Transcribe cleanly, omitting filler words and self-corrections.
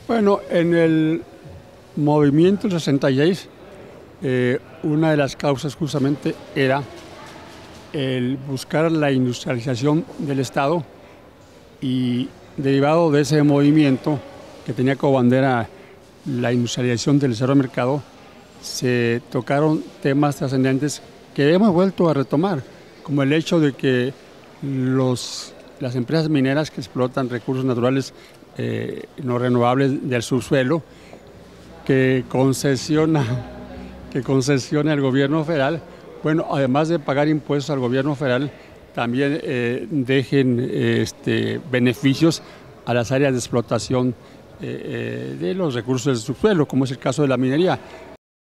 Bueno, en el movimiento del 66, una de las causas justamente era el buscar la industrialización del Estado y derivado de ese movimiento que tenía como bandera la industrialización del cerro de mercado, se tocaron temas trascendentes que hemos vuelto a retomar, como el hecho de que las empresas mineras que explotan recursos naturales no renovables del subsuelo, que concesiona el gobierno federal, bueno, además de pagar impuestos al gobierno federal, también dejen beneficios a las áreas de explotación de los recursos del subsuelo, como es el caso de la minería.